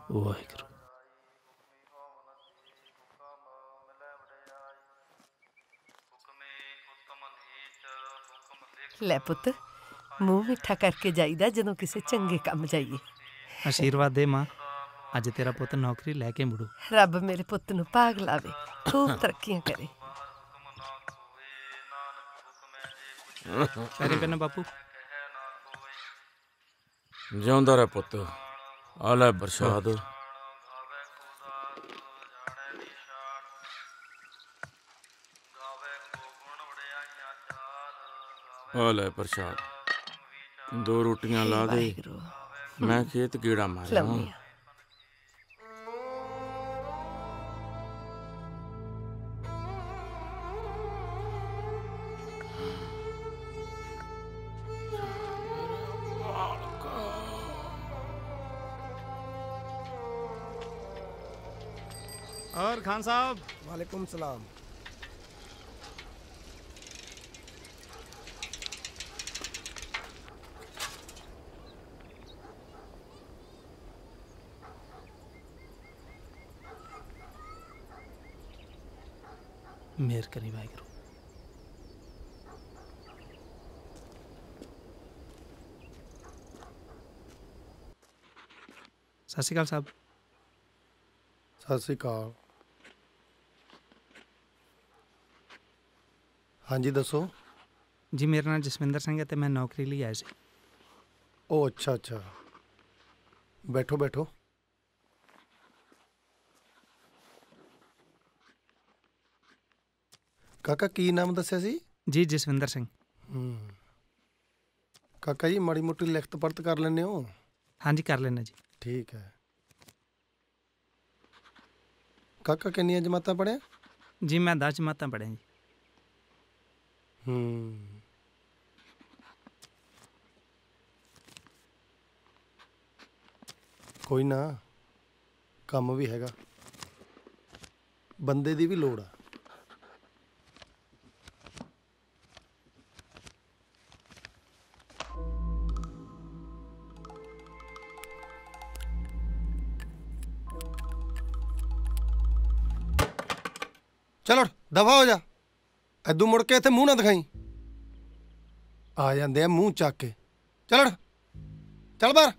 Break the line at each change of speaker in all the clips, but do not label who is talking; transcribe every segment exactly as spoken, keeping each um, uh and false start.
ਵਾਹਿਗੁਰੂ।
ਲੈ ਪੁੱਤ, ਮੂੰਹ ਮਿੱਠਾ ਕਰਕੇ ਜਾਈਦਾ ਜਦੋਂ ਕਿਸੇ ਚੰਗੇ ਕੰਮ ਜਾਈਏ।
ਆਸ਼ੀਰਵਾਦ ਦੇ ਮਾਂ, ਅੱਜ ਤੇਰਾ ਪੁੱਤ ਨੌਕਰੀ ਲੈ ਕੇ ਮੁੜੂ।
ਰੱਬ ਮੇਰੇ ਪੁੱਤ ਨੂੰ ਭਾਗ ਲਾਵੇ, ਖੂਬ ਤਰੱਕੀਆਂ ਕਰੇ।
ਪੈਰੇ ਪੈਣਾ ਬਾਪੂ।
ਜਿਉਂਦਾ ਰਹਿ ਪੁੱਤ, ਆ ਲੈ ਪ੍ਰਸ਼ਾਦ। ਆ ਲੈ ਪ੍ਰਸ਼ਾਦ, ਦੋ ਰੋਟੀਆਂ ਲਾ ਦੇ, ਮੈਂ ਖੇਤ ਗੇੜਾ ਮਾਰਿਆ।
और खान साहब।
वालेकुम सलाम।
मेहर करी वाहिगुरू। सत श्री अकाल साहब।
सत श्री अकाल। हाँ जी दसो
जी। मेरा नाम जसविंदर सिंह है तो मैं नौकरी लिए आया सी।
ओ अच्छा अच्छा, बैठो बैठो। काका की नाम दस्या सी?
जी जसविंदर सिंह।
काका जी माड़ी मोटी लिखत पढ़त कर लेने हो?
हाँ जी कर लेना जी।
ठीक है। काका कितनी जमात पढ़िया?
जी मैं दस जमात पढ़िया जी।
हम्म कोई ना, काम भी हैगा, बंदे दी भी लोड़ आ। चलो दफा हो जा, इदू मुड़ के इत्थे मूँह ना दिखाई। आ जाते हैं मूँह चक के। चल चल बाहर।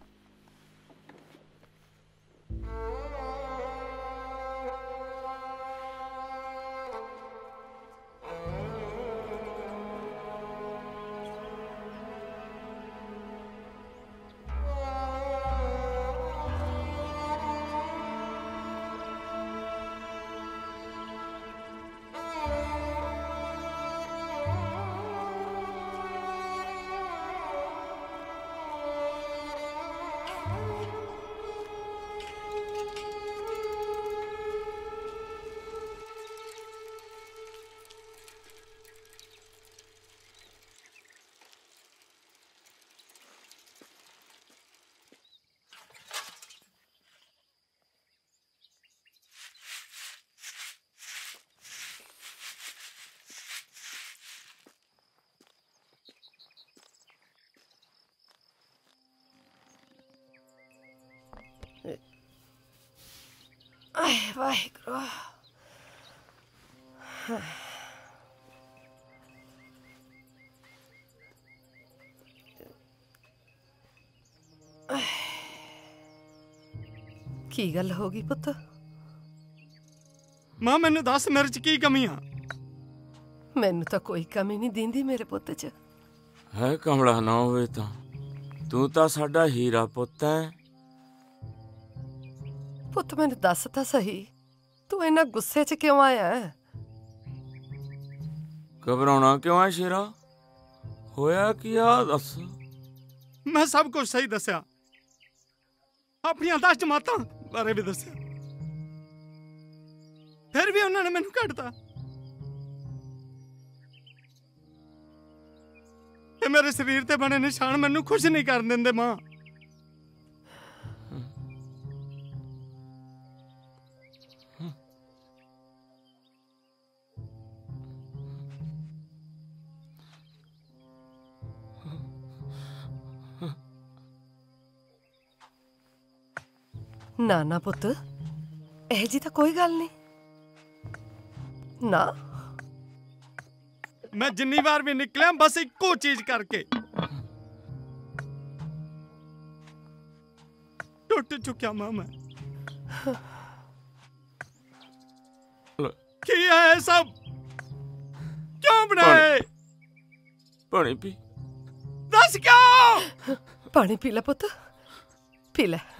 वाहिगुरू। की गल हो गई पुत?
मां मैनू दस मेरे च की कमी आ?
मैनू तो कोई कमी नहीं दींदी मेरे पुत च।
है कमला ना होवे तां तू तां साडा हीरा पुत है।
पुत मैनू दस तां सही, तू इन्ना गुस्से च क्यों आया है?
घबराउणा क्यों है शेरा? होया की आ दस।
मैं सब कुछ सही दस्या, अपनी दस जमातां बारे भी दस्या, फिर भी उन्होंने मैनू कटता। मेरे शरीर ते बने निशान मैनू खुश नहीं कर देंदे मां।
ਨਾ ਨਾ ਪੁੱਤ, ਇਹ ਜੀ ਤਾਂ ਕੋਈ ਗੱਲ ਨਹੀਂ। ਨਾ
मैं जिन्नी बार भी निकलिया बस इको चीज करके टूट चुकिया मां मैं। क्या है सब, क्यों बनाए?
पानी पी।
दस क्यों?
पानी पी ले पुत, पी ले।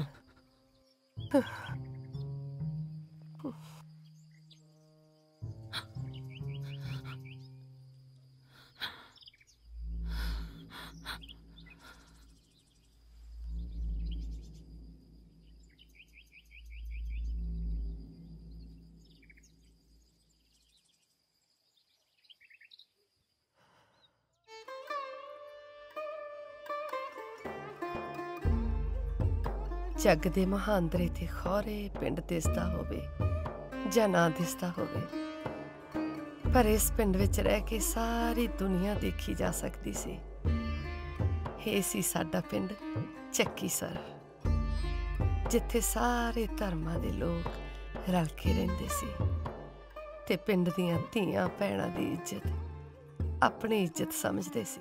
जग दे महांदरे ते खौरे पिंड दिसदा होवे जां ना दिसदा होवे, पर इस पिंड विच रह के सारी दुनिया देखी जा सकती सी। ਇਹ ਸੀ ਸਾਡਾ ਪਿੰਡ ਚੱਕੀਸਰ, ਜਿੱਥੇ ਸਾਰੇ ਧਰਮਾਂ ਦੇ ਲੋਕ ਰਲ ਕੇ ਰਹਿੰਦੇ ਸੀ ਤੇ ਪਿੰਡ ਦੀਆਂ ਧੀਆਂ ਭੈਣਾਂ ਦੀ ਇੱਜ਼ਤ ਆਪਣੀ ਇੱਜ਼ਤ ਸਮਝਦੇ ਸੀ।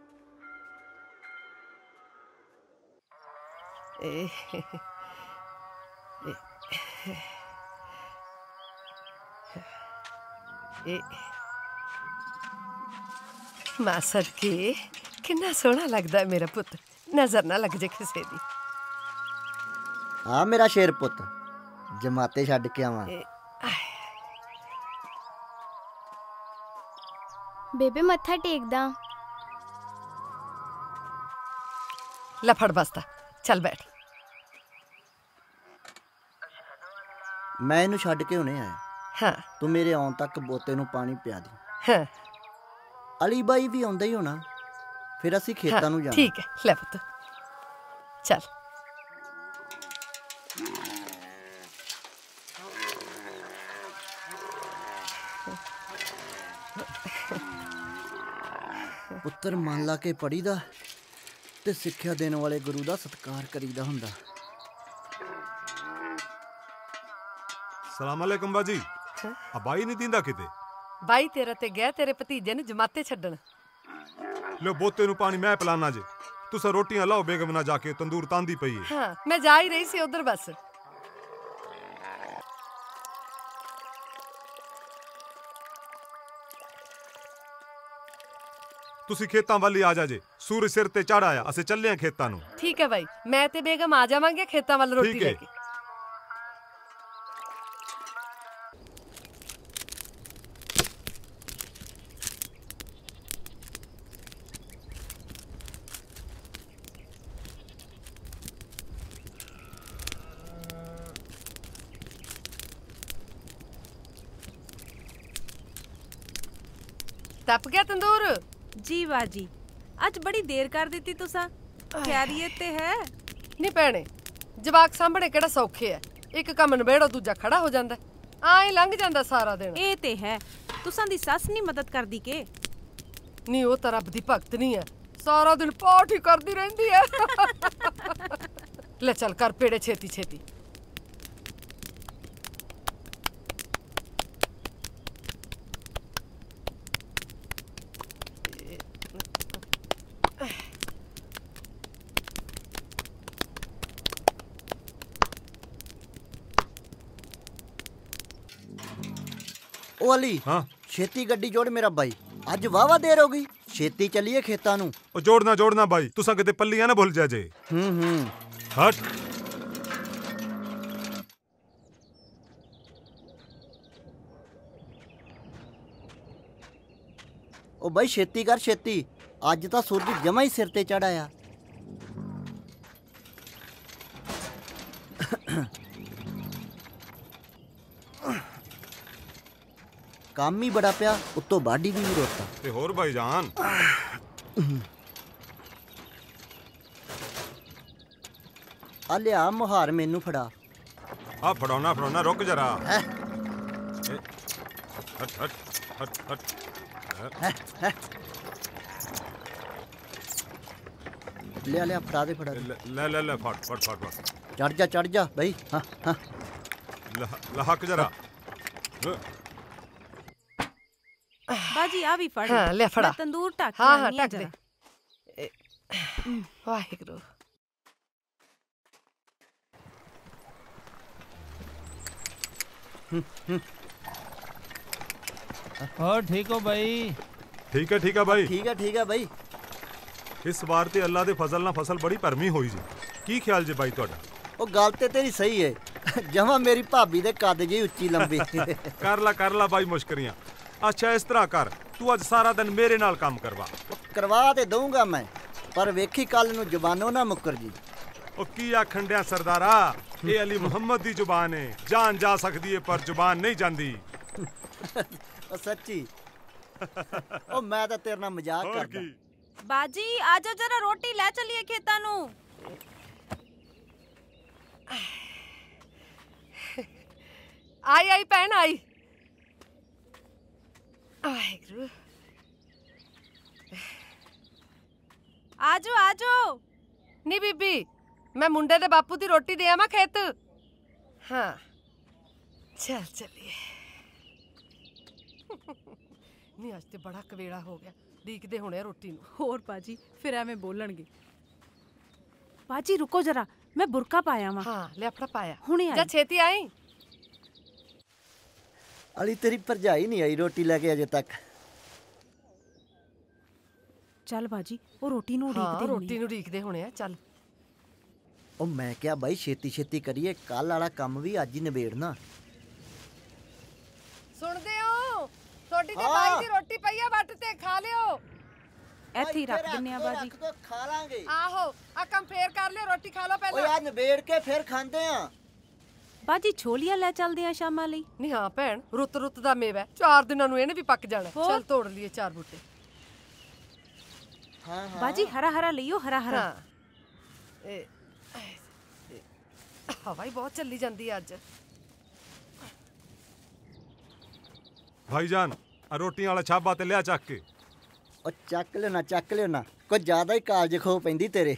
मां सदके कितना सोहना लगता है मेरा पुत, नजर ना लग जाए किसी दी।
हाँ मेरा शेर पुत, जमाते छड्ड के आवां।
बेबे मत्था टेकदा।
लफड़ बसता, चल बैठ।
मैं इनू छड्ड के हुणे आया।
हाँ
तू मेरे आउण तक बोते नू पानी पिया दी।
हाँ
अली बाई भी आउंदा ही होना, फिर असीं खेतां नू जाना।
ठीक है, ले पुत चल।
पुत्तर मन ला के पढ़ी दा ते सिक्ख्या देने वाले गुरु दा सत्कार करीदा हुंदा।
सलाम अलैकुम बाजी। आ बाई नहीं दींदा किते?
बाई तेरा ते गया तेरे भतीजे ने जमाते छड्डण।
लो बोते नू पानी मैं पिलाना जे, तुसा रोटियां लाओ बेगम ना जाके, तंदूर तांदी पई है।
हाँ मैं जा ही रही सी उधर बस।
तुसी खेतां वाली आ जा जे, सूरज सिर ते चढ़ आया, असे चले खेतां नू।
ठीक है भाई, मैं ते बेगम आ जावांगे खेतां वाल रोटी
ठीक है।
लेके। तप गया तंदूर?
जी बाजी, अज बड़ी देर कर दी तुसा। खैरियत ते है?
नहीं भैणे, जवाक सामने केड़ा सौखे है, एक कम नबेड़ो दूजा खड़ा हो जांदा, आए लंघ जांदा सारा दिन।
ए ते है, तुसां दी सस नहीं मदद करदी के?
नहीं वो तो रब दी भगत नहीं है, सारा दिन पाठ ही करदी रहंदी है। ले चल कर पेड़े छेती छेती।
ओ अली,
हाँ
छेती गड्डी जोड़ मेरा भाई, अज वावा देर हो गई, छेती चलिए खेतां नू।
ओ जोड़ना जोड़ना भाई, तुसा किते पल्लियां ना भूल जा जे।
हम्म हम्म
हट।
ओ भाई छेती कर छेती, अज तां सूरज जमा ही सिर ते चढ़ आया। काम ही बड़ा पिया, उत्तों बाडी भी नहीं रोता।
ते होर भाई जान
आ लिया मुहार मैनू फड़ा।
आ फड़ौना फड़ौना रुक जरा। ए, हट हट हट हट।
लिया लिया फड़ा दे फड़ा दे।
ले ले ले फट फट फट फट।
चढ़ जा चढ़ जा भाई। हाँ हाँ
लहक जरा।
बाजी आ भी फड़।
हाँ ले फड़ा।
मैं तंदूर ढक
हाँ हाँ
के
ढक दे। वाहिगुरु।
और ठीक हो भाई?
ठीक है ठीक है भाई।
ठीक है ठीक है भाई।
इस बार ते अल्लाह दे फजल ना फसल बड़ी भरमी होई जी। की ख्याल जे भाई तुहाडा?
ओ गल ते तेरी सही है। जमा मेरी भाभी दे कद जी उच्ची लंबी।
कर ला कर ला भाई मुश्करियां। अच्छा इस तरह कर, तू अज सारा दिन मेरे नाल काम करवा।
करवा ते दूंगा मैं, पर वेखी कल नू जुबानों ना मुकर जी।
ओ की आखण दिया सरदारा, ये अली मुहम्मद दी जुबान है, जान जा सकदी है पर जुबान नहीं जांदी।
ओ सच्ची। ओ मैं तो तेरे नाल मजाक करदा।
बाजी आजा जरा रोटी ले चलिए खेतां नू।
आई आई भैन आई। वाहिगुरु।
आजो आजो।
नी बीबी मैं मुंडे दे बापू दी रोटी दे आवां खेत। हाँ चल चलिए। नहीं आज ते बड़ा कवेड़ा हो गया, दीकदे होने रोटी नू।
होर बाजी फिर एवें बोलणगे। बाजी रुको जरा, मैं बुरका पाया वा।
हाँ ले अपना पाया।
हुणे आई।
जा छेती आई।
अली तेरी भरजाई नहीं आई रोटी लेके अजे तक।
चल बाजी वो रोटी नू
हाँ,
उड़ीकदे
रोटी नू उड़ीकदे होने आ चल।
ओ मैं क्या भाई छेती छेती करिए, कल वाला काम भी अज ही निबेड़ना।
सुनदे हो थोड़ी ते बाई दी रोटी पई आ, वट ते खा लियो।
ਇੱਥੇ ਹੀ ਰੱਖ ਦਿੰਨੇ ਆ ਬਾਜੀ।
खा लांगे।
आहो आ काम फेर कर लियो, रोटी खा लो
ओ
पहले।
यार निबेड़ के फिर खांदे आ।
बाजी छोलिया ले चलदे आ शामां ਲਈ।
नहीं हाँ भैन रुत रुत दा मेवा, चार दिनां नू ਇਹਨੇ भी पक जाना। चल तोड़ लिए चार बूटे।
हाँ हाँ
बाजी हरा हरा लियो, हरा हरा।
हाँ। ए, ए, हवा ही बहुत चली जाती है अज।
भाईजान आ रोटियां वाला छाबा ते लिया चक के।
ओ चक लियो ना चक लियो ना, कुछ ज्यादा ही कालज खो पैंदी तेरे।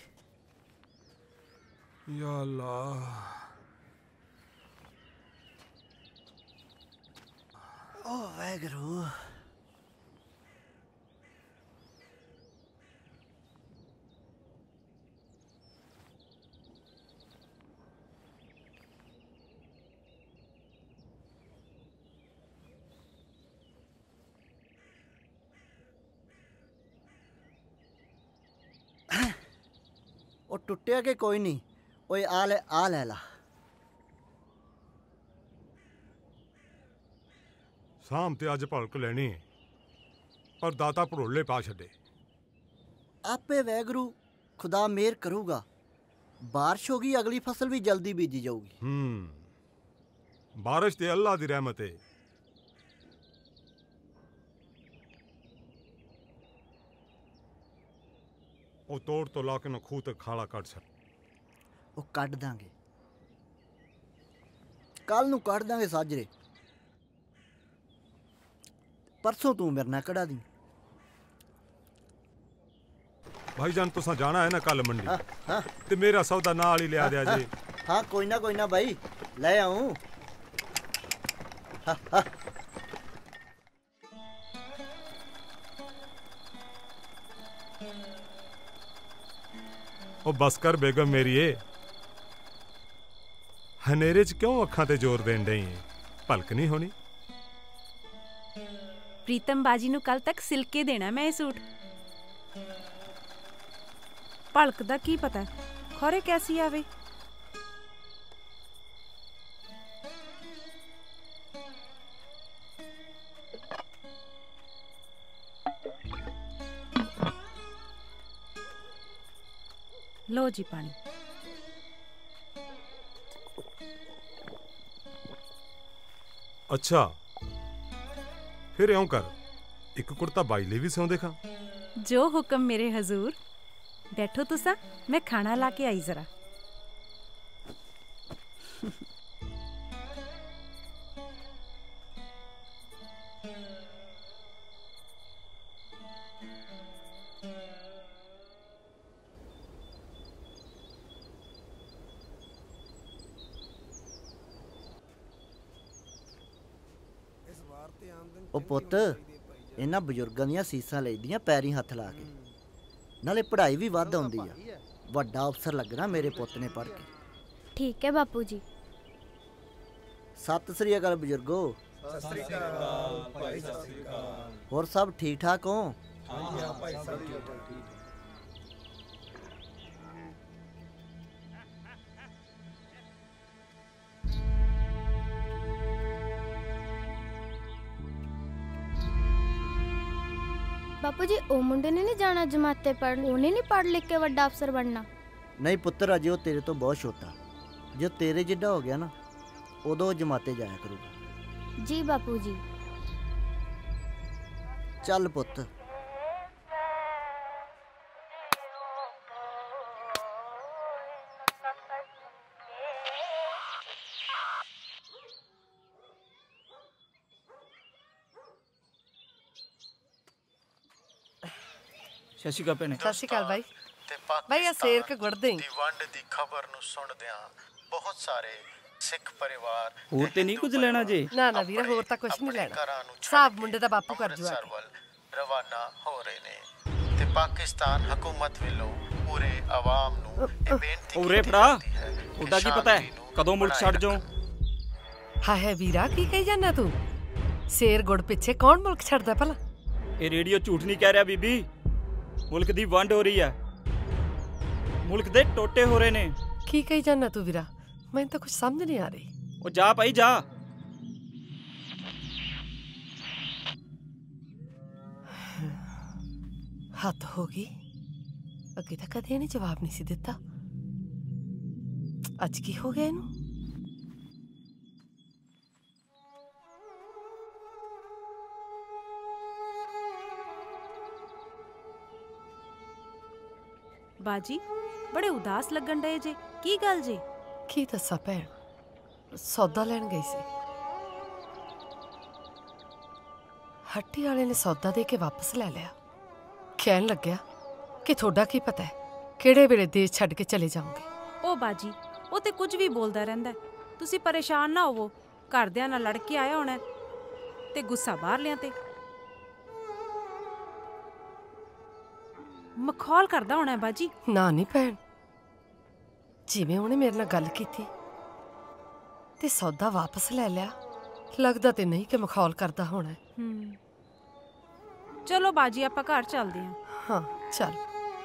या अल्लाह।
ओ वाहिगुरु। ਉਹ ਟੁੱਟਿਆ ਕਿ ਕੋਈ ਨਹੀਂ। ਓਏ ਆ ਲੈ ਆ ਲੈ ਲਾ।
शाम ते अज भड़क लेनी है, पर दाता भड़ोले पा छड़े।
आपे वैगरू खुदा मेहर करूगा, बारिश होगी, अगली फसल भी जल्दी बीजी जाऊगी।
हम्म बारिश ते अल्लाह दी रहमत है। ਉਹ ਤੋੜ ਤੋਂ ਲਾ ਕੇ ਨਾ ਖੂਹ ਤੇ ਖਾਲਾ ਕੱਢ ਛੱਡ।
ਉਹ ਕੱਢ ਦਾਂਗੇ, ਕੱਲ ਨੂੰ ਕੱਢ ਦਾਂਗੇ ਸਾਜਰੇ। परसों तू मेरे ना कढ़ा दी।
भाईजान तुसा जाना है ना कल मंडी।
हाँ, हाँ।
ते मेरा सौदा नाल ही लिया दिया जी।
हाँ कोई ना कोई ना भाई ले आऊं। हाँ, हाँ।
ओ बस कर बेगम मेरी ए, हनेरे च क्यों अखां ते जोर देन डई है? भलक नहीं होनी।
प्रीतम बाजी नू कल तक सिलके देना मैं ये सूट। भलक दा की पता खौरे कैसी आवे। लो जी पानी।
अच्छा फिर इउं कर, एक कुर्ता बाई ले भी सिउं देखा।
जो हुक्म मेरे हजूर। बैठो तुसा, मैं खाना ला के आई जरा।
ਉਹ ਪੁੱਤ ਇਹਨਾਂ ਬਜ਼ੁਰਗਾਂ ਦੀਆਂ ਸੀਸਾਂ ਲੈਦੀਆਂ ਪੈਰੀਂ ਹੱਥ ਲਾ ਕੇ, ਨਾਲੇ ਪੜ੍ਹਾਈ ਵੀ ਵੱਧ ਆਉਂਦੀ ਆ। ਵੱਡਾ ਅਫਸਰ ਲੱਗਣਾ ਮੇਰੇ ਪੁੱਤ ਨੇ ਪੜ੍ਹ ਕੇ।
ਠੀਕ ਹੈ ਬਾਪੂ ਜੀ।
ਸਤਿ ਸ੍ਰੀ ਅਕਾਲ ਬਜ਼ੁਰਗੋ। ਸਤਿ ਸ੍ਰੀ ਅਕਾਲ ਭਾਈ। ਸਤਿ ਸ੍ਰੀ ਅਕਾਲ। ਹੋਰ ਸਭ ਠੀਕ ਠਾਕ ਹੋ? ਹਾਂ ਭਾਈ ਸਭ ਠੀਕ ਠਾਕ।
ਬਾਪੂ ਜੀ ਉਹ ਮੁੰਡੇ ਨੇ ਨਹੀਂ ਜਾਣਾ ਜਮਾਤੇ ਪੜ੍ਹਨ, ਉਹਨੇ ਨਹੀਂ ਪੜ੍ਹ ਲਿਖ ਕੇ ਵੱਡਾ ਅਫਸਰ ਬਣਨਾ?
ਨਹੀਂ ਪੁੱਤਰ, ਅਜੇ ਉਹ ਤੇਰੇ ਤੋਂ ਬਹੁਤ ਛੋਟਾ। ਜੇ ਤੇਰੇ ਜਿੱਡਾ ਹੋ ਗਿਆ ਨਾ, ਉਦੋਂ ਉਹ ਜਮਾਤੇ ਜਾਇਆ ਕਰੂਗਾ।
ਜੀ ਬਾਪੂ ਜੀ।
ਚੱਲ ਪੁੱਤ।
ਸਤਿ ਸ਼੍ਰੀ ਅਕਾਲ ਭੈਣੇ।
ਸਤਿ ਸ਼੍ਰੀ ਅਕਾਲ ਬਾਈ। ਬਾਈ ਆ ਸੇਰ ਕੇ ਗੁੜਦੇ
ਦੀ ਵੰਡ ਦੀ ਖਬਰ ਨੂੰ ਸੁਣਦਿਆਂ ਬਹੁਤ ਸਾਰੇ ਸਿੱਖ ਪਰਿਵਾਰ
ਹੋਰ ਤੇ ਨਹੀਂ ਕੁਝ ਲੈਣਾ ਜੀ?
ਨਾ ਨਾ ਵੀਰ, ਹੋਰ ਤਾਂ ਕੁਝ ਨਹੀਂ ਲੈਣਾ। ਸਾਬ ਮੁੰਡੇ ਦਾ ਬਾਪੂ ਕਰ ਜੂਆ
ਰਵਾਨਾ ਹੋ ਰਹੇ ਨੇ ਤੇ ਪਾਕਿਸਤਾਨ ਹਕੂਮਤ ਵੱਲੋਂ ਪੂਰੇ ਆਵਾਮ ਨੂੰ ਇਹ ਬੇਨਤੀ
ਉਰੇ ਫੜਾ, ਉਹਦਾ ਕੀ ਪਤਾ ਹੈ ਕਦੋਂ ਮੁਲਕ ਛੱਡ ਜਾਓ?
ਹਾਏ ਹਾਏ ਵੀਰਾ, ਕੀ ਕਹੀ ਜਾਂਦਾ ਤੂੰ? ਸੇਰ ਗੁੜ ਪਿੱਛੇ ਕੌਣ ਮੁਲਕ ਛੱਡਦਾ ਭਲਾ?
ਇਹ ਰੇਡੀਓ ਝੂਠ ਨਹੀਂ ਕਹਿ ਰਿਹਾ ਬੀਬੀ। ਮੁਲਕ ਦੀ ਵੰਡ ਹੋ ਰਹੀ ਹੈ, ਮੁਲਕ ਦੇ ਟੋਟੇ ਹੋ ਰਹੇ ਨੇ।
ਕੀ ਕਹੀ ਜਾਂਦਾ ਤੂੰ ਵੀਰਾ? ਮੈਨੂੰ ਤਾਂ ਕੁਝ ਸਮਝ ਨਹੀਂ ਆ ਰਹੀ।
ਉਹ ਜਾ ਭਾਈ ਜਾ।
ਹੱਦ ਹੋ ਗਈ, ਅੱਗੇ ਤਾਂ ਕਦੇ ਇਹਨੇ ਜਵਾਬ ਨਹੀਂ ਸੀ ਦਿੱਤਾ। ਅੱਜ ਕੀ ਹੋ ਗਿਆ ਇਹਨੂੰ?
ਬਾਜੀ ਬੜੇ ਉਦਾਸ ਲੱਗਣ ਡਏ ਜੇ, ਕੀ ਗੱਲ ਜੇ?
ਕੀ ਦੱਸਾਂ ਭੈਣ, ਸੌਦਾ ਲੈਣ ਗਈ ਸੀ। ਹੱਟੀ ਵਾਲੇ ਨੇ ਸੌਦਾ ਦੇ ਕੇ ਵਾਪਸ ਲੈ ਲਿਆ। ਕਹਿਣ ਲੱਗਿਆ ਕਿ ਤੁਹਾਡਾ ਕੀ ਪਤਾ ਹੈ ਕਿਹੜੇ ਵੇਲੇ ਦੇਸ਼ ਛੱਡ ਕੇ ਚਲੇ ਜਾਓਗੇ।
ਉਹ ਬਾਜੀ ਉਹ ਤੇ ਕੁਝ ਵੀ ਬੋਲਦਾ ਰਹਿੰਦਾ। ਤੁਸੀਂ ਪਰੇਸ਼ਾਨ ਨਾ ਹੋਵੋ, ਘਰਦਿਆਂ ਨਾਲ ਲੜ ਕੇ ਆਇਆ ਹੋਣਾ ਤੇ ਗੁੱਸਾ ਬਾਹਰ ਲਿਆਂ ਤੇ ਮਖੌਲ ਕਰਦਾ ਹੋਣਾ ਬਾਜੀ।
ਨਾ ਨਹੀਂ ਭੈਣ, ਜਿਵੇਂ ਉਹਨੇ ਮੇਰੇ ਨਾਲ ਗੱਲ ਕੀਤੀ ਤੇ ਸੌਦਾ ਵਾਪਸ ਲੈ ਲਿਆ, ਲੱਗਦਾ ਤੇ ਨਹੀਂ ਕਿ ਮਖੌਲ ਕਰਦਾ ਹੋਣਾ।
ਹੂੰ ਚਲੋ ਬਾਜੀ ਆਪਾਂ ਘਰ ਚੱਲਦੇ ਹਾਂ।
ਹਾਂ ਚੱਲ।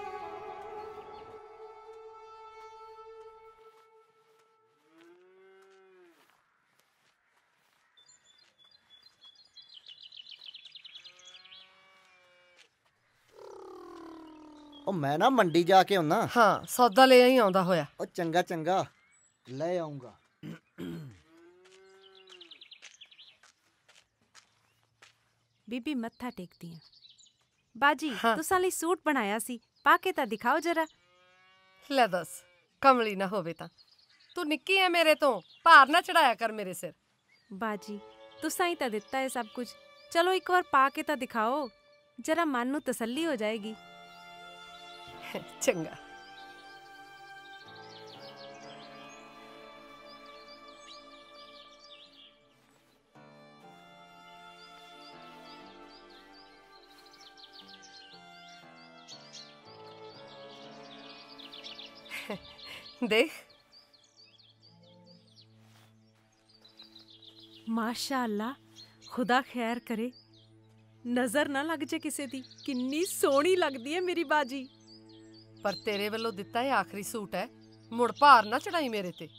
ਉਹ ਮੈਂ ਨਾ ਮੰਡੀ ਜਾ ਕੇ ਆਉਣਾ।
ਹਾਂ ਸੌਦਾ ਲੈ ਆਈ ਆਉਂਦਾ ਹੋਇਆ।
ਉਹ ਚੰਗਾ ਚੰਗਾ ਲੈ ਆਉਂਗਾ।
ਬੀਬੀ ਮੱਥਾ ਟੇਕਦੀ ਆ। ਬਾਜੀ ਤੁਸਾਂ ਲਈ ਸੂਟ ਬਣਾਇਆ ਸੀ, ਪਾ ਕੇ ਤਾਂ ਦਿਖਾਓ ਜਰਾ।
ਲੈ ਦੱਸ, ਕਮਲੀ ਨਾ ਹੋਵੇ ਤਾਂ। ਤੂੰ ਨਿੱਕੀ ਹੈ ਮੇਰੇ ਤੋਂ, ਭਾਰ ਨਾ ਚੜਾਇਆ ਕਰ ਮੇਰੇ ਸਿਰ।
ਬਾਜੀ ਤੁਸਾਂ ਹੀ ਤਾਂ ਦਿੱਤਾ ਹੈ ਸਭ ਕੁਝ, ਚਲੋ ਇੱਕ ਵਾਰ ਪਾ ਕੇ ਤਾਂ ਦਿਖਾਓ, ਜਰਾ ਮਨ ਨੂੰ ਤਸੱਲੀ ਹੋ ਜਾਏਗੀ।
ਚੰਗਾ। देख
माशाअल्लाह, खुदा खैर करे, नजर ना लग जाए किसी दी। किन्नी सोहनी लगदी है मेरी बाजी।
पर तेरे वालों दिता है आखिरी सूट है, मुड़ भार ना चढ़ाई मेरे ते।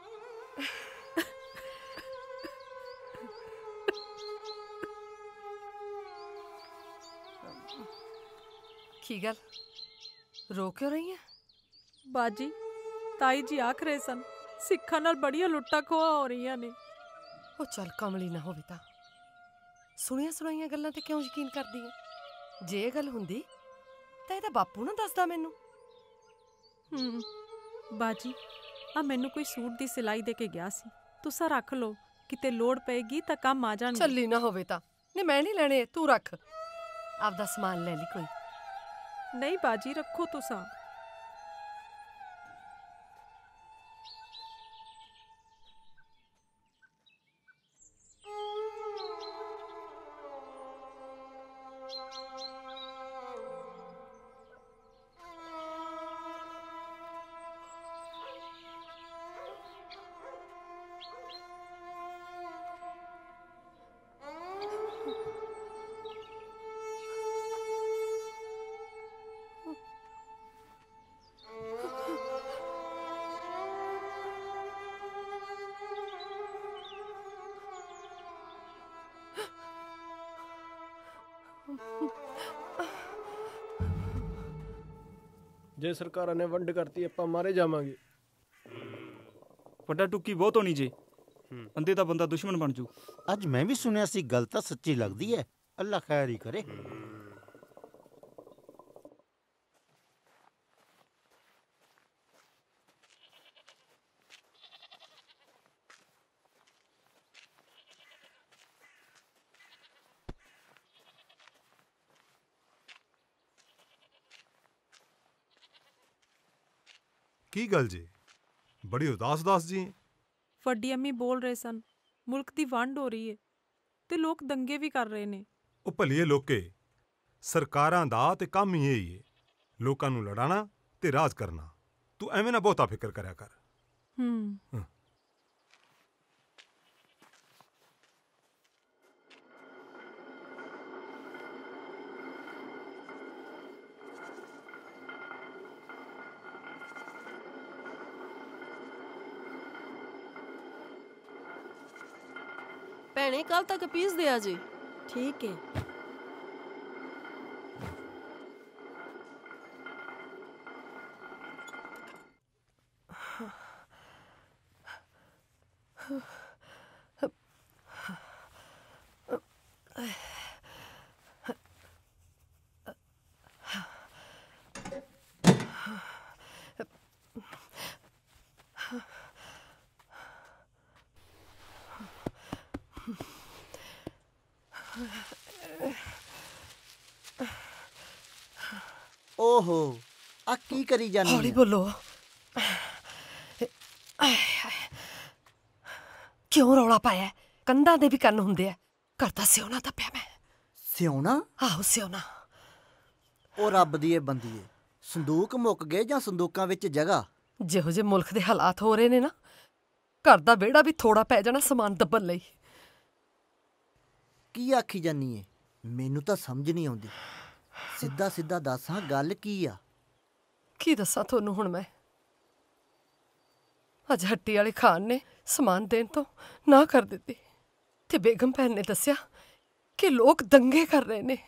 की गल रो क्यों रही है?
बाजी ताई जी आख रहे सन सिक्खां नाल बड़ियां लुट्टा खोआ हो रही ने।
ओ चल कमली ना होवे तां सुनिया सुनाइयां गल्लां ते क्यों यकीन करदी है? जे ये गल हुंदी तां इहदा बापू ना दसदा मैनू।
हम्म बाजी आ मैनू कोई सूट दी सिलाई दे के गया सी, तुसा रख लो, किते लोड़ पेगी तां काम आ जाणगे।
चली ना होवे तां नहीं, मैं नहीं लेने, तू रख, आपदा समान ले ली कोई।
नहीं बाजी रखो तुसा।
ਜੇ ਸਰਕਾਰਾਂ ਨੇ ਵੰਡ ਕਰਤੀ ਆਪਾਂ ਮਾਰੇ ਜਾਵਾਂਗੇ।
ਵੱਡਾ ਟੁੱਕੀ ਬਹੁਤ ਹੋਣੀ ਜੇ, ਅੰਦੇ ਦਾ ਬੰਦਾ ਦੁਸ਼ਮਣ ਬਣ ਜੂ।
ਅੱਜ ਮੈਂ ਵੀ ਸੁਣਿਆ ਸੀ, ਗੱਲ ਤਾਂ ਸੱਚੀ ਲੱਗਦੀ ਹੈ। ਅੱਲਾ ਖੈਰ ਹੀ ਕਰੇ।
ਕੀ ਗੱਲ ਜੀ, ਬੜੀ ਉਦਾਸ ਉਦਾਸ ਜੀ?
ਵੱਡੀ ਅੰਮੀ ਬੋਲ ਰਹੇ ਸਨ ਮੁਲਕ ਦੀ ਵੰਡ ਹੋ ਰਹੀ ਹੈ ਤੇ ਲੋਕ ਦੰਗੇ ਵੀ ਕਰ ਰਹੇ ਨੇ।
ਉਹ ਭਲੀਏ ਲੋਕੇ, ਸਰਕਾਰਾਂ ਦਾ ਤੇ ਕੰਮ ਹੀ ਇਹੀ ਹੈ, ਲੋਕਾਂ ਨੂੰ ਲੜਾਣਾ ਤੇ ਰਾਜ ਕਰਨਾ। ਤੂੰ ਐਵੇਂ ਨਾ ਬਹੁਤਾ ਫਿਕਰ ਕਰਿਆ ਕਰ।
ਹੂੰ
ਭੈਣੇ ਕੱਲ ਤੱਕ ਪੀਸ ਦਿਆ ਜੀ। ਠੀਕ ਹੈ।
ਓਹੋ, ਆ ਕੀ ਕਰੀ ਜਾਂਦੀ?
ਹੌਲੀ ਬੋਲੋ। ਕਿਉਂ ਰੌਲਾ ਪਾਇਆ? ਕੰਧਾਂ ਦੇ ਵੀ ਕੰਨ ਹੁੰਦੇ ਆ। ਘਰ ਦਾ ਸਿਉਣਾ ਤਾਂ ਪਿਆ ਮੈਂ।
ਸਿਉਣਾ?
ਆਹੋ ਸਿਉਣਾ।
ਉਹ ਰੱਬ ਦੀ ਇਹ ਬੰਦੀ ਏ, ਸੰਦੂਕ ਮੁੱਕ ਗਏ ਜਾਂ ਸੰਦੂਕਾਂ ਵਿੱਚ ਜਗ੍ਹਾ?
ਜਿਹੋ ਜਿਹੇ ਮੁਲਕ ਦੇ ਹਾਲਾਤ ਹੋ ਰਹੇ ਨੇ ਨਾ, ਘਰ ਦਾ ਵਿਹੜਾ ਵੀ ਥੋੜਾ ਪੈ ਜਾਣਾ ਸਮਾਨ ਦੱਬਣ ਲਈ।
ਕੀ ਆਖੀ ਜਾਨੀ ਏ? ਮੈਨੂੰ ਤਾਂ ਸਮਝ ਨਹੀਂ ਆਉਂਦੀ। ਸਿੱਧਾ ਸਿੱਧਾ ਦੱਸ ਹਾਂ, ਗੱਲ ਕੀ ਆ?
ਕੀ ਦੱਸਾਂ ਤੁਹਾਨੂੰ ਹੁਣ ਮੈਂ? ਅੱਜ ਹੱਟੀ ਵਾਲੇ ਖਾਨ ਨੇ ਸਮਾਨ ਦੇਣ ਤੋਂ ਨਾ ਕਰ ਦਿੱਤੀ ਤੇ ਬੇਗਮ ਭੈਣ ਨੇ ਦੱਸਿਆ ਕਿ ਲੋਕ ਦੰਗੇ ਕਰ ਰਹੇ ਨੇ।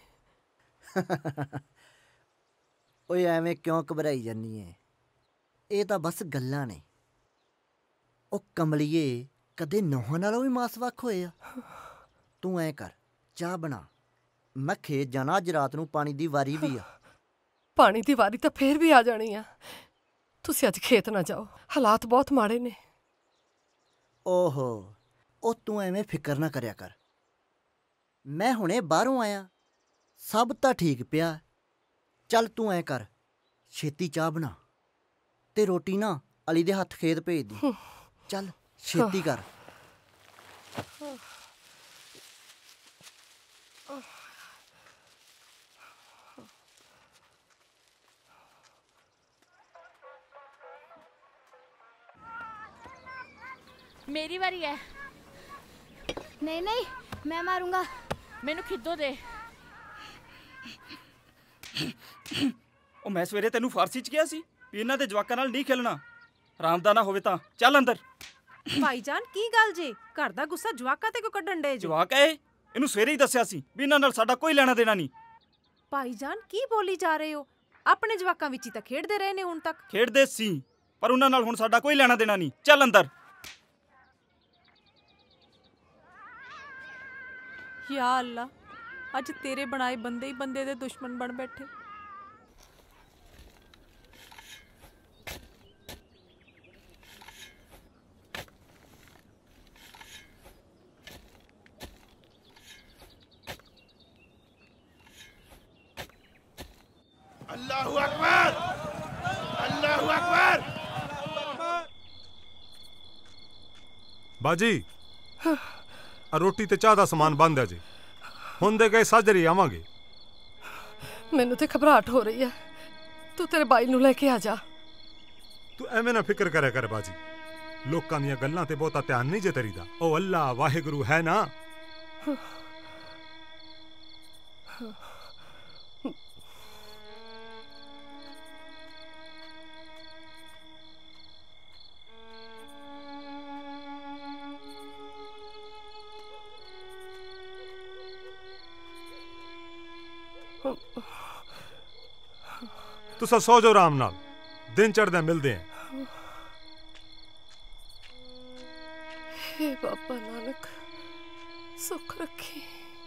ਓਏ ਐਵੇਂ ਕਿਉਂ ਘਬਰਾਈ ਜਾਨੀ ਏ? ਇਹ ਤਾਂ ਬਸ ਗੱਲਾਂ ਨੇ। ਉਹ ਕਮਲੀਏ, ਕਦੇ ਨੌਹਾਂ ਨਾਲੋਂ ਵੀ ਮਾਸ ਵੱਖ ਹੋਏ ਆ? ਤੂੰ ਐਂ ਕਰ, ਚਾਹ ਬਣਾ, ਮੈਂ ਖੇਤ ਜਾਣਾ। ਅੱਜ ਰਾਤ ਨੂੰ ਪਾਣੀ ਦੀ ਵਾਰੀ ਵੀ ਆ।
ਪਾਣੀ ਦੀ ਵਾਰੀ ਤਾਂ ਫੇਰ ਵੀ ਆ ਜਾਣੀ ਆ। ਤੁਸੀਂ ਅੱਜ ਖੇਤ ਨਾ ਜਾਓ, ਹਾਲਾਤ ਬਹੁਤ ਮਾੜੇ ਨੇ।
ਓਹੋ, ਉਹ ਤੂੰ ਐਵੇਂ ਫਿਕਰ ਨਾ ਕਰਿਆ ਕਰ। ਮੈਂ ਹੁਣੇ ਬਾਹਰੋਂ ਆਇਆ, ਸਭ ਤਾਂ ਠੀਕ ਪਿਆ। ਚੱਲ ਤੂੰ ਐਂ ਕਰ, ਛੇਤੀ ਚਾਹ ਬਣਾ ਤੇ ਰੋਟੀ ਨਾ ਅਲੀ ਦੇ ਹੱਥ ਖੇਤ ਭੇਜ ਦੀ। ਚੱਲ ਛੇਤੀ ਕਰ।
मेरी बारी है।
नहीं नहीं, मैं मारूंगा।
मैनू खिदो दे।
ਉਹ ਮੈਂ ਸਵੇਰੇ ਤੈਨੂੰ ਫਾਰਸੀ 'ਚ ਕਿਹਾ ਸੀ ਵੀ ਇਹਨਾਂ ਦੇ ਜਵਾਕਾਂ ਨਾਲ ਨਹੀਂ ਖੇਲਣਾ। ਆਰਾਮ ਦਾ ਨਾ ਹੋਵੇ ਤਾਂ ਚੱਲ ਅੰਦਰ।
ਭਾਈਜਾਨ ਕੀ ਗੱਲ ਜੇ? ਘਰ ਦਾ ਗੁੱਸਾ ਜਵਾਕਾਂ ਤੇ ਕਿਉਂ ਕੱਢਣ ਡੇ?
ਜਵਾਕ ਐ, ਇਹਨੂੰ ਸਵੇਰੇ ਹੀ ਦੱਸਿਆ ਸੀ ਵੀ ਇਹਨਾਂ ਨਾਲ ਸਾਡਾ ਕੋਈ ਲੈਣਾ ਦੇਣਾ ਨਹੀਂ।
ਭਾਈਜਾਨ ਕੀ ਬੋਲੀ ਜਾ ਰਹੇ ਹੋ? ਆਪਣੇ ਜਵਾਕਾਂ ਵਿੱਚ ਹੀ ਤਾਂ ਖੇਡਦੇ ਰਹੇ ਨੇ ਹੁਣ ਤੱਕ।
ਖੇਡਦੇ ਸੀ, ਪਰ ਉਹਨਾਂ ਨਾਲ ਹੁਣ ਸਾਡਾ ਕੋਈ ਲੈਣਾ ਦੇਣਾ ਨਹੀਂ। ਚੱਲ ਅੰਦਰ।
ਯਾ ਅੱਲਾ, ਅੱਜ ਤੇਰੇ ਬਣਾਏ ਬੰਦੇ ਹੀ ਬੰਦੇ ਦੇ ਦੁਸ਼ਮਣ ਬਣ ਬੈਠੇ।
अल्लाहु अकबर, अल्लाहु अकबर।
ਬਾਜੀ, ਆ ਰੋਟੀ ਤੇ ਚਾਹ ਦਾ ਸਮਾਨ ਬੰਦ ਹੈ ਜੀ। ਹੁੰਦੇ ਗਏ ਸਾਜਰੀ ਆਵਾਂਗੇ।
ਮੈਨੂੰ ਤੇ ਘਬਰਾਹਟ ਹੋ ਰਹੀ ਹੈ। ਤੂੰ ਤੇਰੇ ਬਾਈ ਨੂੰ ਲੈ ਕੇ ਆ ਜਾ।
ਤੂੰ ਐਵੇਂ ਨਾ ਫਿਕਰ ਕਰਿਆ ਕਰ ਬਾਜੀ। ਲੋਕਾਂ ਦੀਆਂ ਗੱਲਾਂ ਤੇ ਬਹੁਤਾ ਧਿਆਨ ਨਹੀਂ ਜੇ ਤੇਰੀ ਦਾ। ਉਹ ਅੱਲਾ ਵਾਹਿਗੁਰੂ ਹੈ ਨਾ। तुसा सो जाओ आराम नाल, दिन चढ़दे मिलदे हैं।
हे बाबा नानक सुख रखी।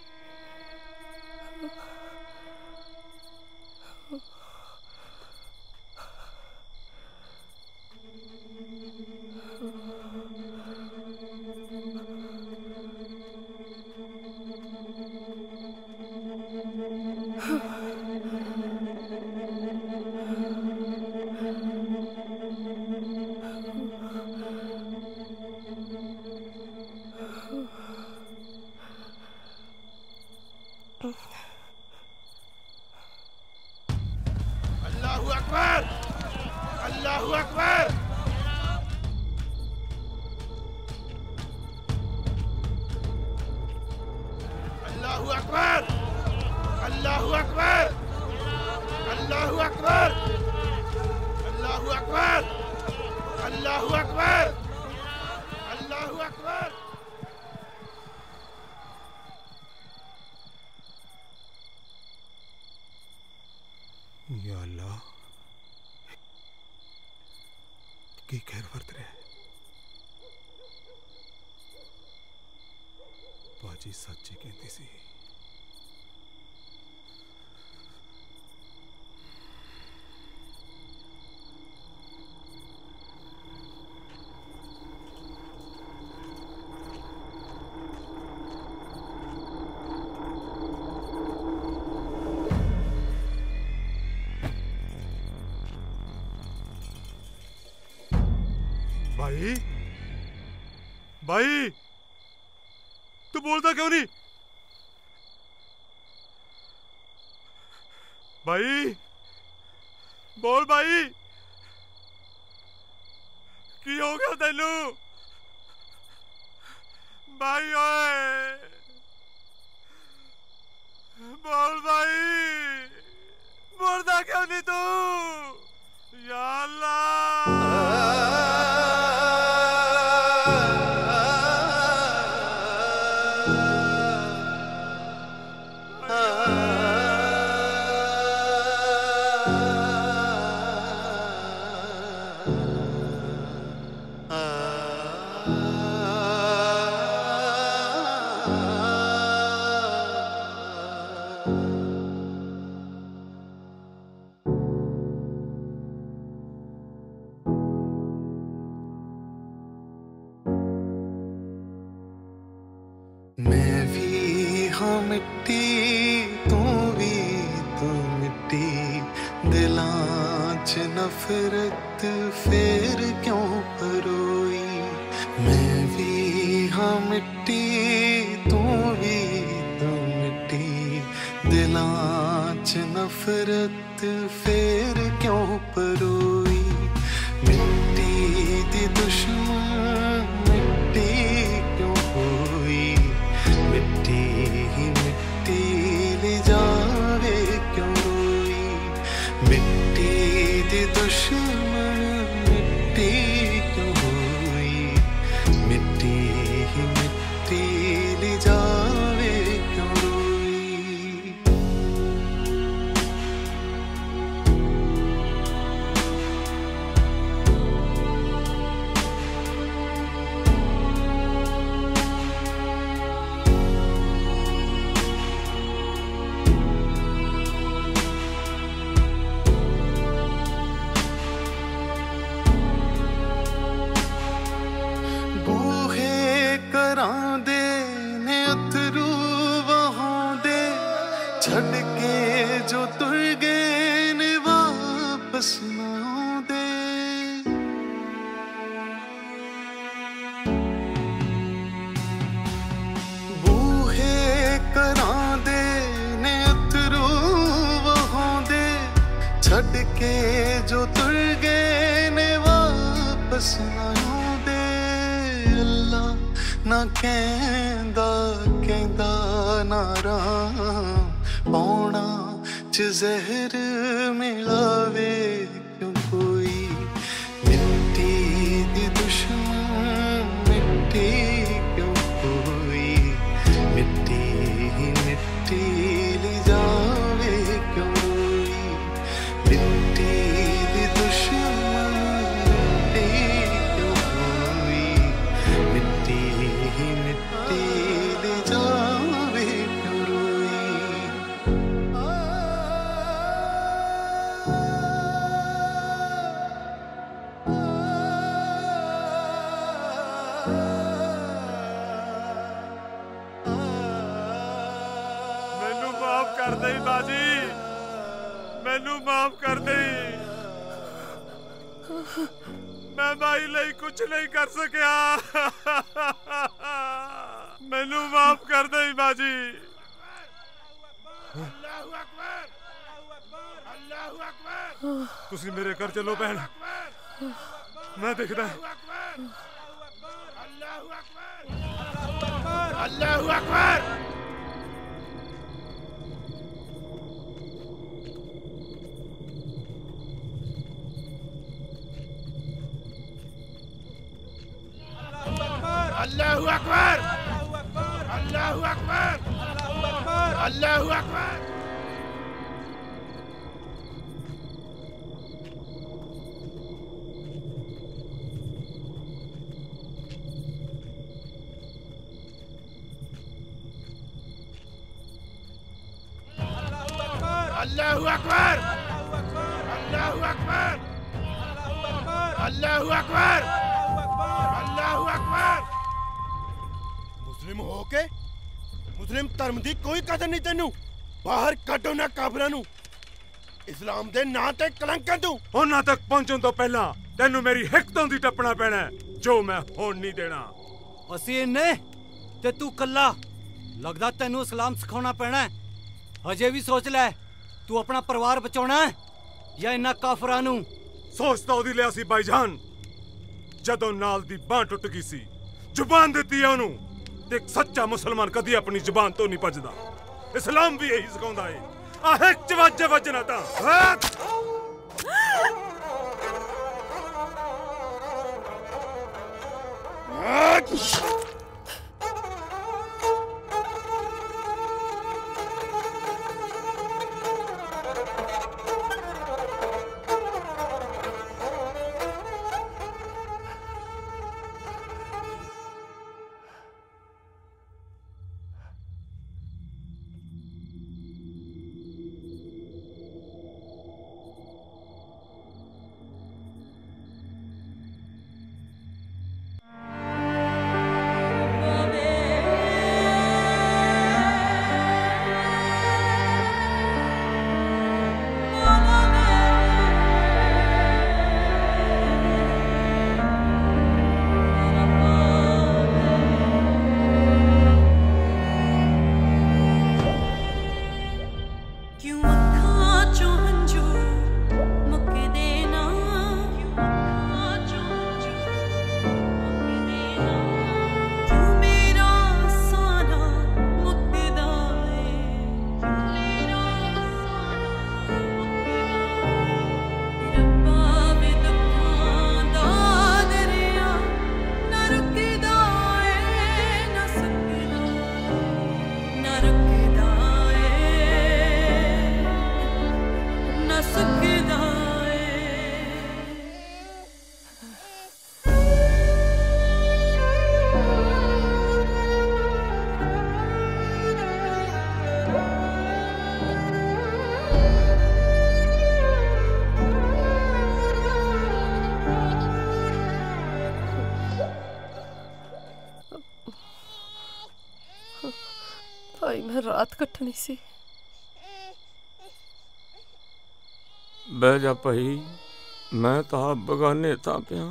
अल्लाहु अकबर, अल्लाहु अकबर। अल्लाहु अकबर, अल्लाहु अकबर, अल्लाहु अकबर, अल्लाहु अकबर, अल्लाहु अकबर, अल्लाहु अकबर।
या अल्लाह, की खैर वर्त रहे। बाजी सच ही कहती सी। भाई, भाई, तू बोलता क्यों नहीं? भाई, बोल भाई, की हो गया तेनू? भाई ओए, बोल भाई, बोलता क्यों नहीं तू? या अल्लाह।
मैं भी हाँ मिट्टी, तू भी तू मिट्टी, दिलां च नफरत फिर क्यों परोई। मैं भी हाँ मिट्टी, तू भी तू मिट्टी, दिलां च नफरत फिर क्यों परोई। मिट्टी दी दुश्मन मिट्टी क्यों होई, मिट्टी ही मिट्टी ले जावे क्यों रोई। मिट्टी दी दुश्मन मिट्टी क्यों होई, मिट्टी ही मिट्टी ले जावे क्यों रोई। छड़ के जो तुर गए ने वापस ना आउंदे। बूहे करां दे ने अथरू वहांदे, छड़ के जो तुर गए ने वापस ना आउंदे। अल्लाह ना कहंदा कहंदा ना राम पौना च जहर मिलावे क्यों कोई। मिट्टी दी दुश्मन मिट्टी क्यों कोई, मिट्टी ही मिट्टी ले जावे क्यों कोई। मिट्टी
दे। मैं भाई ਲਈ कुछ नहीं कर सकिया। मैनू माफ कर दे बाजी। तुसी मेरे घर चलो भैन, मैं देखदा।
अल्लाहु अकबर। अल्लाहु अकबर। अल्लाहु अकबर। अल्लाहु अकबर। अल्लाहु अकबर। अल्लाहु अकबर। अल्लाहु अकबर। अल्लाहु अकबर।
मुस्लिम हो के मुस्लिम धर्म दी कोई कदर नहीं तेनू। बाहर कड्डो ना काफिरां नू। इस्लाम दे नां ते कलंक तू।
उन्हां तक पहुंचण तो पहला तेनू मेरी हिक तो दी टपना पैना है, जो मैं होण नहीं देना।
असी इन्ने ते तू कल्ला। लगदा तेनू इस्लाम सिखाउणा पैना है। अजे भी सोच ले, तू अपना परिवार बचाउणा है या इन्हां काफिरां नू?
सोच तो ओदी लिया सी भाईजान, जदों नाल दी बांह टुट गई सी। जुबान दित्ती है ओनू, ते एक सच्चा मुसलमान कदी अपनी जुबान तो नहीं भजदा। इस्लाम भी यही सिखाउंदा है। आ हिक च वज वजना तां
भाई मैं रात कटनी सी।
बह जा भाई, मैं तो बगाने था पिया।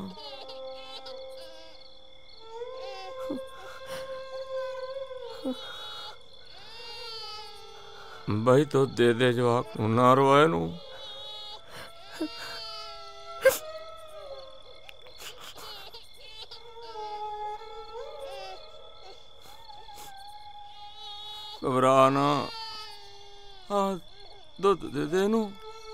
भाई तो दे दे जवाक ना रोए नू। घबराना, हाँ दुध दे दे नू।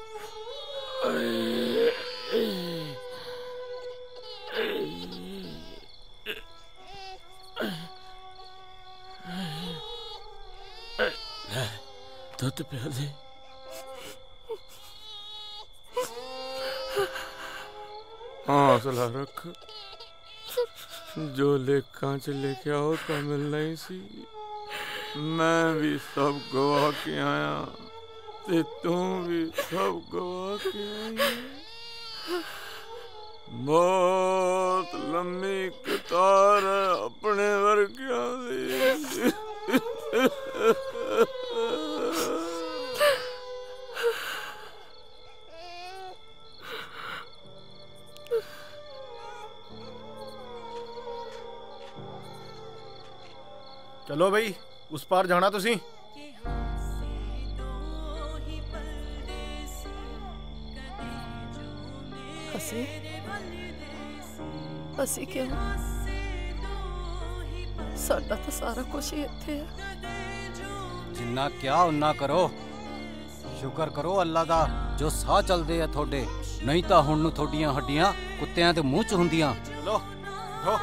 दुध पिया दे। हौसला रख, जो लेखा च लिखा हो तो मिलना ही सी। मैं भी सब गवा के आया ते तू भी सब गवा के आई। बहुत लंबी कतार है अपने वर्गिया दी।
चलो बई उस पार जाना तुसी।
ਅਸੀਂ ਅਸੀਂ ਕਿਉਂ? ਸਾਡਾ ਤਾਂ ਸਾਰਾ ਕੁਝ ਹੀ ਇੱਥੇ ਹੈ।
ਜਿੰਨਾ ਕਿਹਾ ਉਨਾ ਕਰੋ। ਸ਼ੁਕਰ ਕਰੋ ਅੱਲਾ ਦਾ ਜੋ ਸਾਹ ਚੱਲਦੇ ਆ ਤੁਹਾਡੇ, ਨਹੀਂ ਤਾਂ ਹੁਣ ਨੂੰ ਤੁਹਾਡੀਆਂ ਹੱਡੀਆਂ ਕੁੱਤਿਆਂ ਦੇ ਮੂੰਹ 'ਚ ਹੁੰਦੀਆਂ।
ਚਲੋ ਉਠੋ।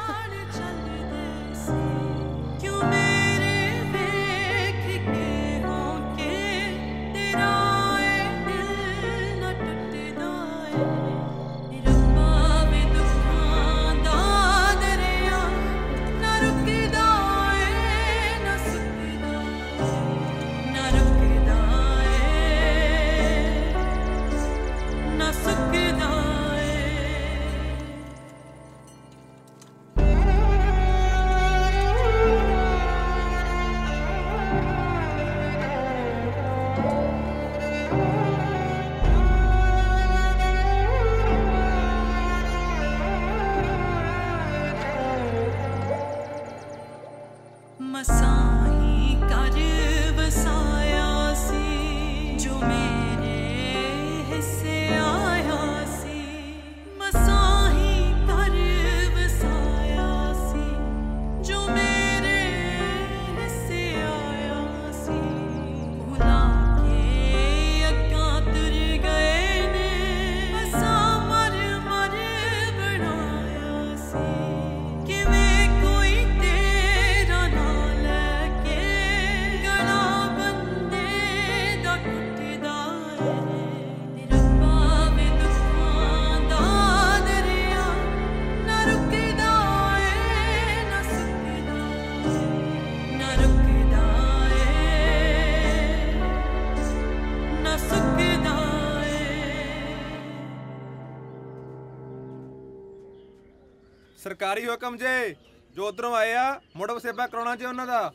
सरकारी हुक्म जे जो उधरों आए आ मुड़ वसेबा कराउणा जे उन्हां दा।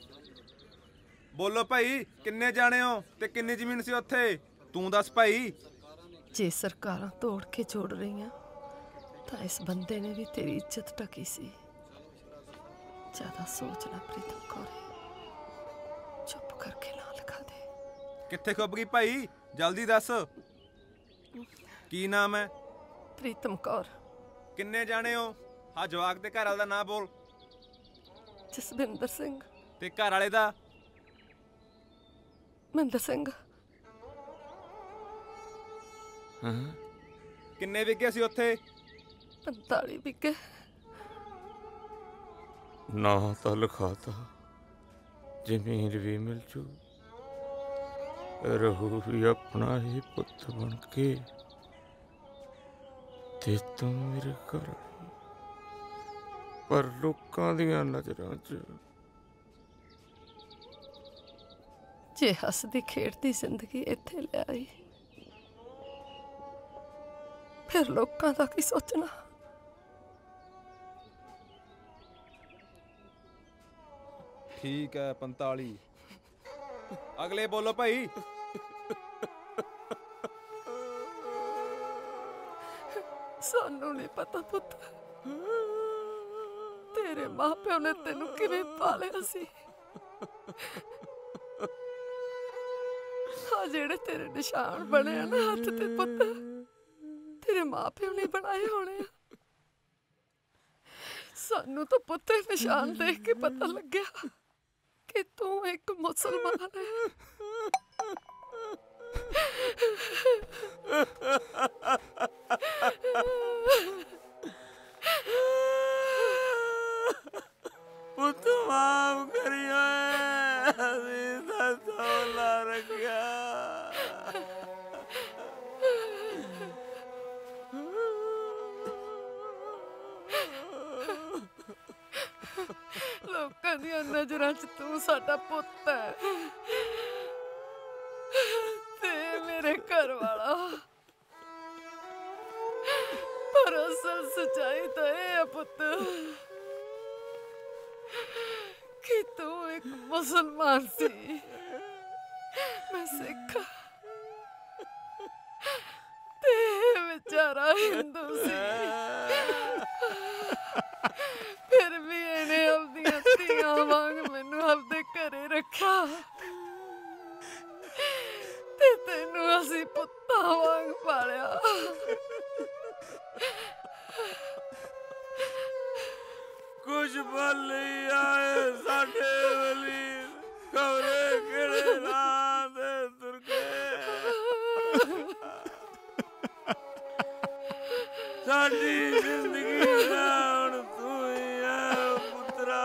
बोलो भाई किन्ने जाने हो ते किन्नी जमीन सी उत्थे तू दस भाई।
जे सरकारां तोड़ के जोड़ रही तां इस बंदे ने भी तेरी इज्जत टकी सी। ज्यादा सोचना प्रीतम कौरे, चुप करके ना लिखा दे।
कित्थे खुब गई भाई जल्दी दस की नाम है?
प्रीतम कौर।
किन्ने जाने हो? हाँ जवाक दे घर वाले दा नाम बोल।
जसविंदर सिंह।
ते घर वाले दा?
महिंदर सिंह।
किन्ने विके सी उत्थे?
पैंताली विके।
ना तो लिखाता, जमीन भी मिल जू, रहू भी अपना ही पुत बन के, ते तू मेरे घर पर लोकां दियां नजरां च।
जे हसदी खेड़दी जिंदगी इत्थे लियाई फिर लोकां दा की सोचना।
ठीक है पैंताली। अगले बोलो भाई।
सानू नहीं पता पुत तेरे मां प्यो ने तेनू किवें पालिया सी। हाँ जेड़े तेरे निशान बने ना हाथ ते पुत तेरे मां प्यो ने बनाए होने। सानू तो पुत निशान देख के पता लग गया कि तू एक मुसलमान है।
पुत माफ करियो तोला रखिया।
लोकां दियां नजरां च तू साडा पुत है ते मेरे घर वाला, पर असल सच्चाई तो ये है पुत कि तू एक मुसलमान सी, मैं सिख ते बेचारा हिंदू सी। फिर भी इन्हें अपनी तियां वांग मैनू अपने
दुश्मन नहीं आए साडे वली खबरे केड़े राह ते तुर गए साडी जिंदगी दा हुण तू ही है पुत्रा